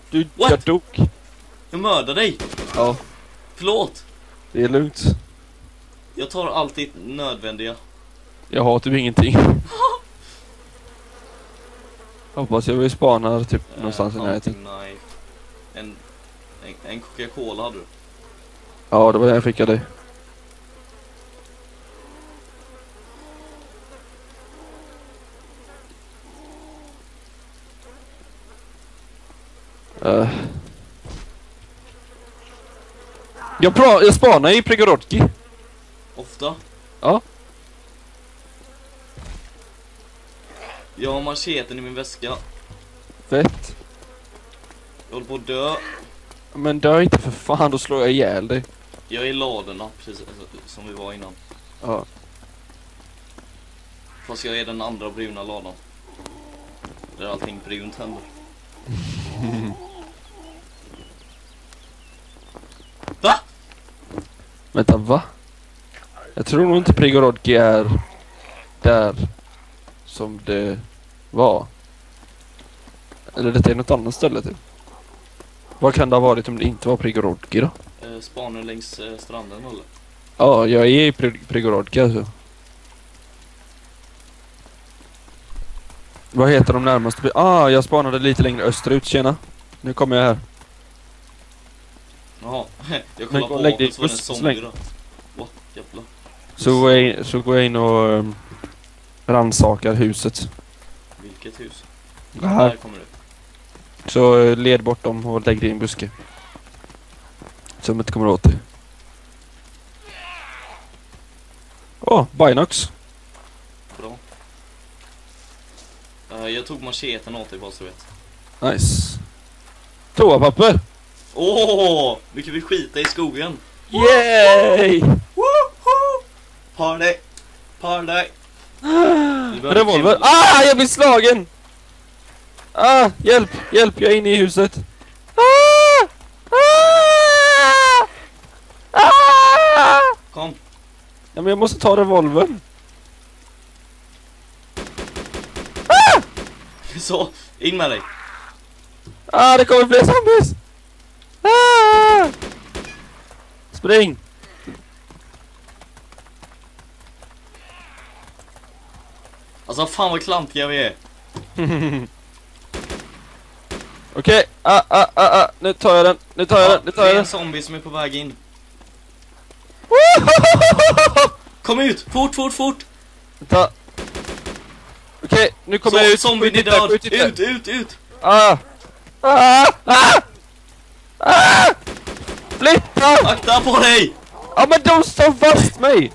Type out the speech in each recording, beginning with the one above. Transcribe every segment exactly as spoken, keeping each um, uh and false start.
Du, What? jag dog. Jag mördar dig. Ja, Förlåt. det är lugnt. Jag tar alltid nödvändiga. Jag har typ ingenting. Hoppas jag vill spana typ Eh, någonstans i närheten. hunting knife. En, en, en Coca-Cola hade du. Ja, det var det jag fick av dig. Uh. Jag, pra- jag spanar i Prigorodki. Ofta. Ja. Jag har macheten i min väska. Fett. Jag håller på att dö. Men dö inte för fan, då slår jag ihjäl dig. Jag är i ladorna, precis alltså, som vi var innan. Ja. Fast jag är den andra bruna ladan. Där allting brunt händer. Va? Vänta, va? Jag tror nog inte Prigorodki är där som det var. Eller det är något annat ställe typ. Vad kan det ha varit om det inte var Prigorodki då? Eh, spanar längs eh, stranden eller? Ja, jag är i Pri- Prigorodki alltså. Vad heter de närmaste? Ah, jag spanade lite längre österut, tjena. Nu kommer jag här. Jaha, jag Men kollar gå på och lägg dig vapen så var det en buss- zombie släng. då. What, jävlar. Så går jag in, så går jag in och um, rannsakar huset. Vilket hus? Det här. Där kommer du. Så uh, led bort dem och lägg dig i en buske. Så de inte kommer åt dig. Åh, oh, Binox. Bra. Eh, jag tog macheten åt dig bara så du vet. Nice. Toapapper. Åh, nu kan vi skita i skogen. Yay! Woho! Party! Party! Revolver. Ah, jag blir slagen! Ah, hjälp, hjälp, jag är inne i huset. Ah! Ah! Ah! Kom. Ja, men jag måste ta revolvern. Så, in med dig. Ah, det kommer fler zombies. Ah! Spring. Alltså fan vad klantiga vi är. Okej, okay. ah, ah, ah, ah, nu tar jag den, nu tar jag den, nu tar det jag är en den. zombie som är på väg in. Kom ut, fort, fort, fort. Vänta. Okej, okay, nu kommer Så, jag ut. zombien är Skjut inte, död. skjut inte. Ut, ut, ut. Ah! Ah! Ah! Ah! Flytta! Akta på dig. Ja, men de står fast mig!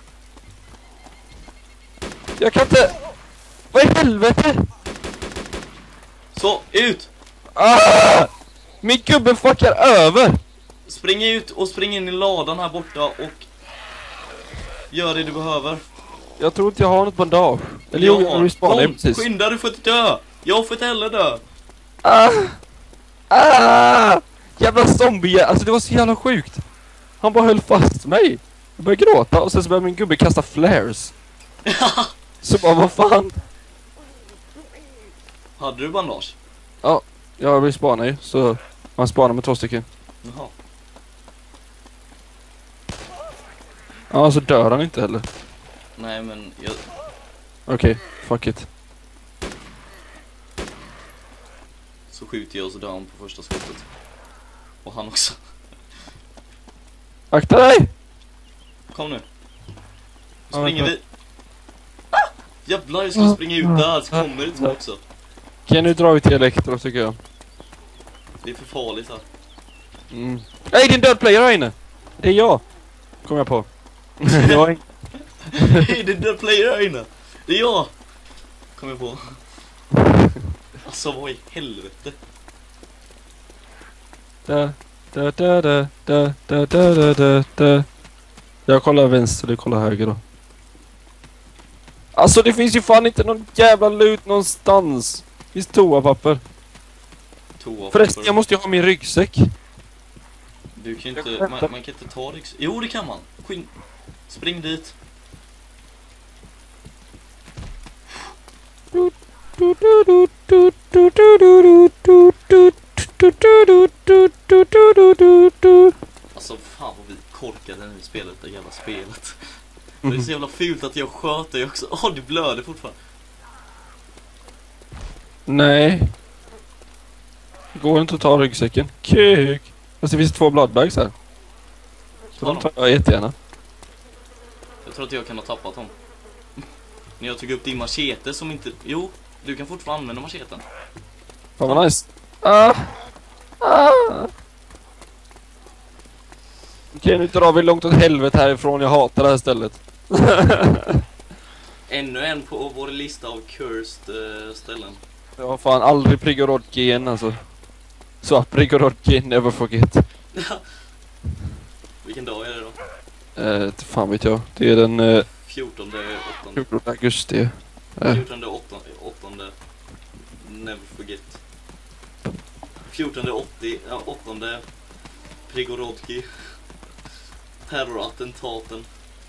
Jag kan inte... Vad i helvete? Så, ut. Ah! Min gubbe fuckar över! Spring ut och spring in i ladan här borta och gör det du behöver. Jag tror inte jag har något bandage. Eller jo, jag respawnade Kom, precis. skynda, du får inte dö. Jag får inte heller dö. Ah! Ah! Jävla zombie, alltså det var så jävla sjukt. Han bara höll fast mig. Jag började gråta och sen så började min gubbe kasta flares. Så bara, vad fan? Hade du bandage? Ja, jag respawnade ju, så man spanar med två stycken. Jaha. Ja, så dör han inte heller. Nej, men jag... Okej, okay, fuck it. Så skjuter jag och så dör han på första skottet. Och han också. Akta dig! Kom nu. Nu Ja, springer vänta. vi. Ah! Jävlar, jag ska springa ut där så kommer det två också. Okej, nu drar vi till Elektro tycker jag. Det är för farligt här. Mm. Nej, det är en död player här inne! Det är jag! Kom jag på. Det var en... Hej, det är den player här inne. Det är jag. Kom jag på. Alltså, vad i helvete? Da, da, da, da, da, da, da, da, da. Jag kollar vänster, du kollar höger då. Alltså det finns ju fan inte någon jävla loot någonstans. Det finns toapapper. Toa. Förresten, jag måste ju ha min ryggsäck. Du kan ju inte, man, man kan inte ta ryggsäck. Jo, det kan man. Skyn... Spring dit. Du, du, du, du, du, du, du, du, du, du, du. fult att jag sköt dig också. Åh, oh, du blöder fortfarande. Nej. Går inte att ta ryggsäcken. Kuk. Fast det finns två bloodbags här. Så de tar jag jättegärna. Jag tror att jag kan ha tappat dem. När jag tog upp din machete som inte... Jo, du kan fortfarande använda macheten. Fan vad nice. Ah. Ah. Okej, nu drar vi långt åt helvete härifrån. Jag hatar det här stället. Ännu en på vår lista av cursed uh, ställen. Jag har fan aldrig Prigorodki igen alltså. Så Prigorodki, never forget. Vilken dag är det då? Eh, fan vet jag. Det är den eh, fjortonde fjortonde augusti. Eh. fjortonde åttonde never forget. fjortonde åttio ja, åttonde Prigorodki. Terrorattentaten.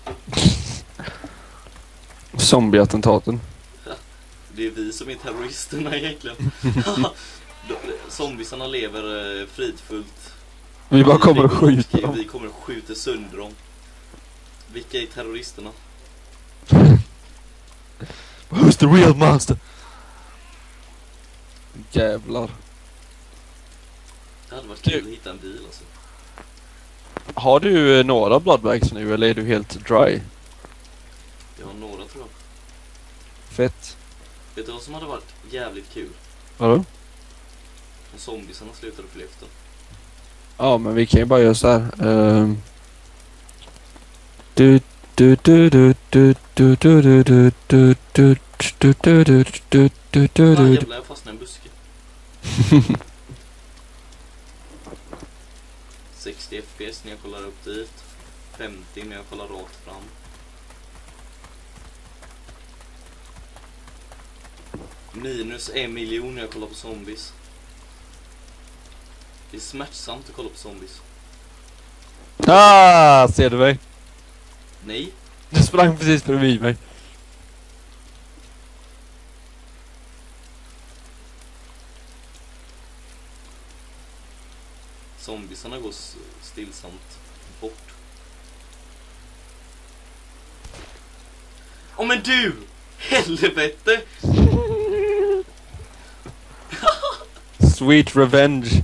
Zombieattentaten. Det är vi som är terroristerna egentligen. Zombiesarna lever eh, fridfullt. Vi bara kommer att skjuta dem. Vi kommer att skjuta sönder dem. Vilka är terroristerna? Who's the real monster? Jävlar. Det hade varit kul att hitta en bil alltså. Har du eh, några bloodbags nu eller är du helt dry? Jag har några tror jag. Fett. Vet du vad som hade varit jävligt kul? Vadå? Om zombiesarna slutade fly efter. Ja, men vi kan ju bara göra så här. Um... Du du du du du du du du du du du du du du du du du Fan du. jävlar, jag fastnade i en buske. sextio F P S när jag kollar upp dit. femtio när jag kollar rakt fram. Minus en miljon när jag kollar på zombies. Det är smärtsamt att kolla på zombies. Ah, ser du mig? Nej. Du sprang precis bredvid mig. Zombiesarna går s- stillsamt bort. Åh oh, men du! Helvete! Sweet revenge.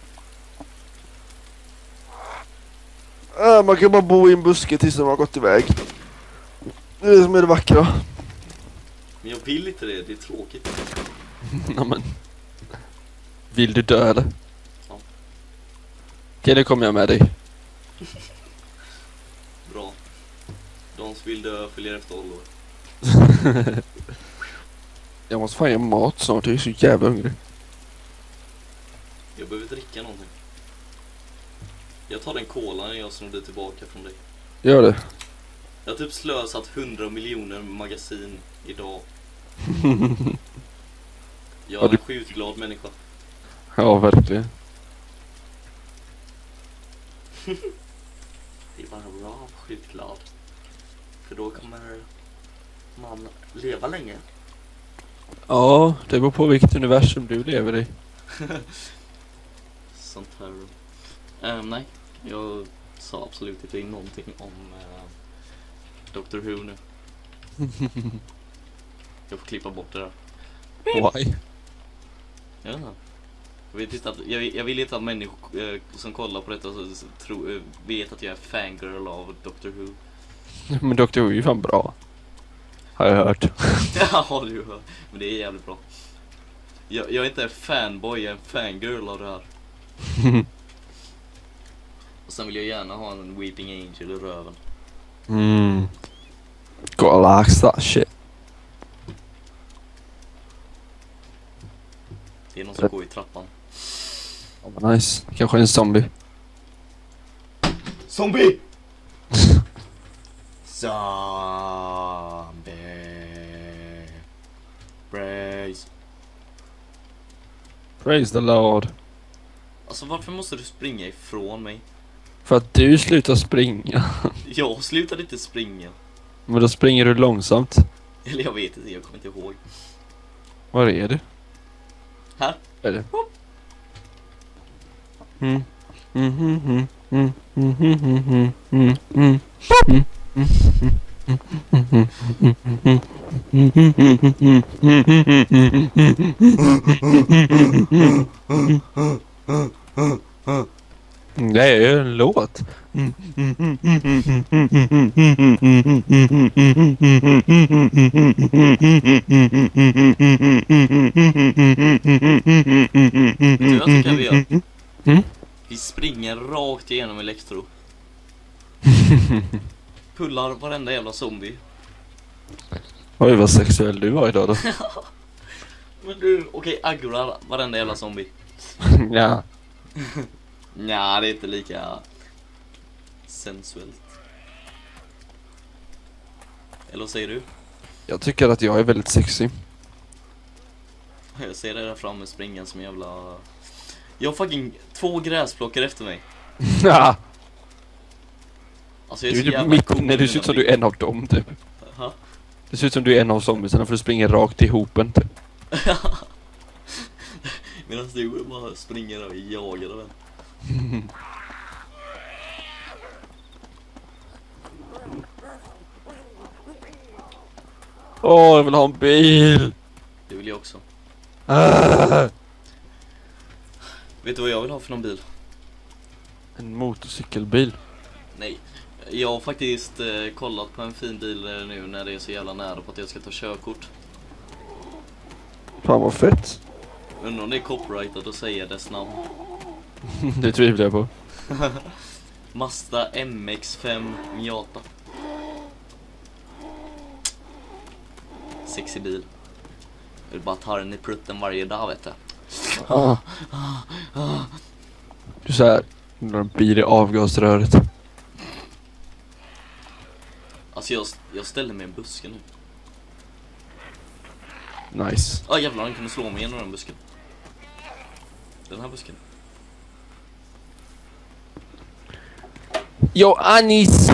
Ah, man kan bara bo i en buske tills de har gått iväg. Det är det som är det vackra. Men jag vill inte det, det är tråkigt. Ja, men. Vill du dö eller? Ja. Okej, nu kommer jag med dig. Bra. De som vill dö följer efter Oliver. Jag måste fan göra mat snart, jag är så jävla hungrig. Jag behöver dricka någonting. Jag tar den kolan jag snodde tillbaka från dig. Gör det. Jag har typ slösat hundra miljoner magasin idag. Jag är Ja, du- en skjutglad människa. Ja, verkligen. Det är bara bra att vara skjutglad. För då kommer man leva länge. Ja, det beror på vilket universum du lever i. Sånt här. Um, nej, jag sa absolut inte någonting om uh, Doctor Who nu. Jag får klippa bort det där. Why? Ja. Jag, vet inte att, jag, jag vill inte att människor uh, som kollar på detta så, så, tro, uh, vet att jag är fangirl av Doctor Who. Men Doctor Who är ju fan bra. Har jag hört. Ja, du hör. Men det är jävligt bra. Jag, jag är inte en fanboy, jag är en fangirl av det här. Och sen vill jag gärna ha en Weeping Angel i röven. Mm. Gotta like that shit. Det är någon som går i trappan. Ja, men nice. Kanske en zombie. Zombie! Zombie. Praise. Praise the Lord. Alltså varför måste du springa ifrån mig? För att du slutar springa. Jag slutade inte springa. Men då springer du långsamt. Eller jag vet inte, jag kommer inte ihåg. Var är du? Här? Är det? Mm. Mm, mm, mm, mm, mm, mm, mm, mm, mm, mm, mm. Det är ju en låt. Vet du vad jag tycker vi gör? Mm? Vi springer rakt igenom Elektro. Pullar varenda jävla zombie. Oj, vad sexuell du var idag då. Men du, okej, aggroar varenda jävla zombie. Ja. Nja, det är inte lika sensuellt. Eller vad säger du? Jag tycker att jag är väldigt sexy. Jag ser det där framme springa som jävla... Jag har fucking två gräsplockar efter mig. Ja. Alltså jag är Du, så du, jävla mitt, cool nej, du ser ut som du är en av dem typ. Ha? Det ser ut som du är en av zombiesarna för du springer rakt i hopen typ. Medan du bara springer och jagar den. Åh, oh, jag vill ha en bil. Det vill jag också. Ah. Vet du vad jag vill ha för någon bil? En motorcykelbil. Nej. Jag har faktiskt eh, kollat på en fin bil eh, nu när det är så jävla nära på att jag ska ta körkort. Fan vad fett. Undrar om det är copyrightat att säga dess namn. Det tvivlar jag på. Mazda M X fem Miata. Sexig bil. Jag vill bara ta den i prutten varje dag, vet du. Ah. Du så här, när en bil i avgasröret. Alltså jag, jag ställer mig i en buske nu. Nice. Ah jävlar, han kunde slå mig genom den busken. Den här busken. Yo, Anis!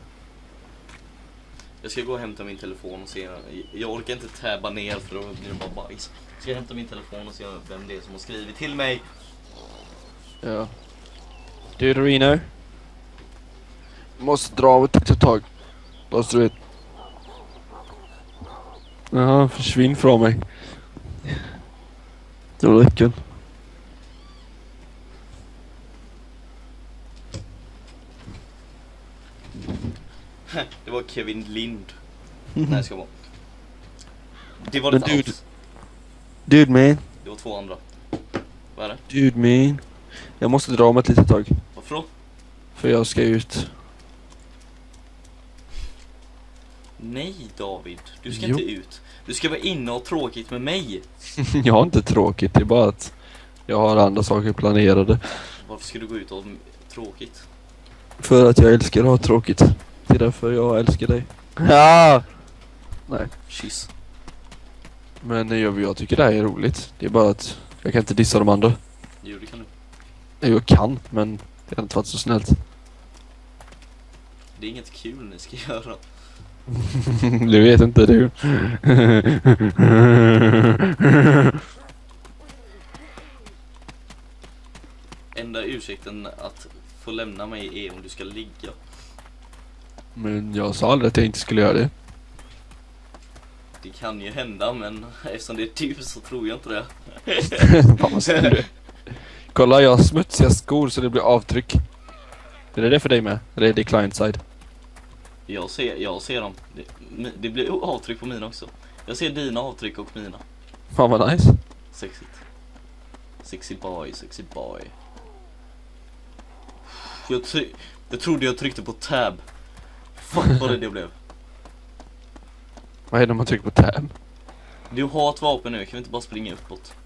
Jag ska gå och hämta min telefon och se. Jag orkar inte tabba ner för då blir det bara bajs. Jag ska hämta min telefon och se vem det är som har skrivit till mig. Ja. Du Reno. Måste dra av ett litet tag. Måste du vet. Jaha, försvinn från mig. Det var räcker. Det var Kevin Lind. Nej, jag ska vara. Det var Men det dude. alls. Dude man. Det var två andra. Vad är det? Dude man. Jag måste dra om ett litet tag. Varför då? För jag ska ut. Nej David, du ska Jo. inte ut. Du ska vara inne och tråkigt med mig. Jag har inte tråkigt. Det är bara att jag har andra saker planerade. Varför ska du gå ut och ha tråkigt? För att jag älskar att ha tråkigt. Det är därför jag älskar dig. Ja! Nej. Kyss. Men jag, jag tycker det här är roligt. Det är bara att jag kan inte dissa de andra. Jo, det kan du. Jo, jag kan, men det har inte varit så snällt. Det är inget kul ni ska göra. Du vet inte, du. Enda ursäkten att få lämna mig är om du ska ligga. Men jag sa aldrig att jag inte skulle göra det. Det kan ju hända, men eftersom det är du så tror jag inte det. Fan vad säger du? Kolla, jag har smutsiga skor så det blir avtryck. Är det det för dig med? Eller är det client side? Jag ser, jag ser dem. Det, det blir avtryck på mina också. Jag ser dina avtryck och mina. Fan vad nice. Sexigt. Sexy boy, sexy boy. Jag, try- jag trodde jag tryckte på tab. Fuck vad det det blev. Vad är det när man trycker på tab? Du har ett vapen nu, kan vi inte bara springa uppåt?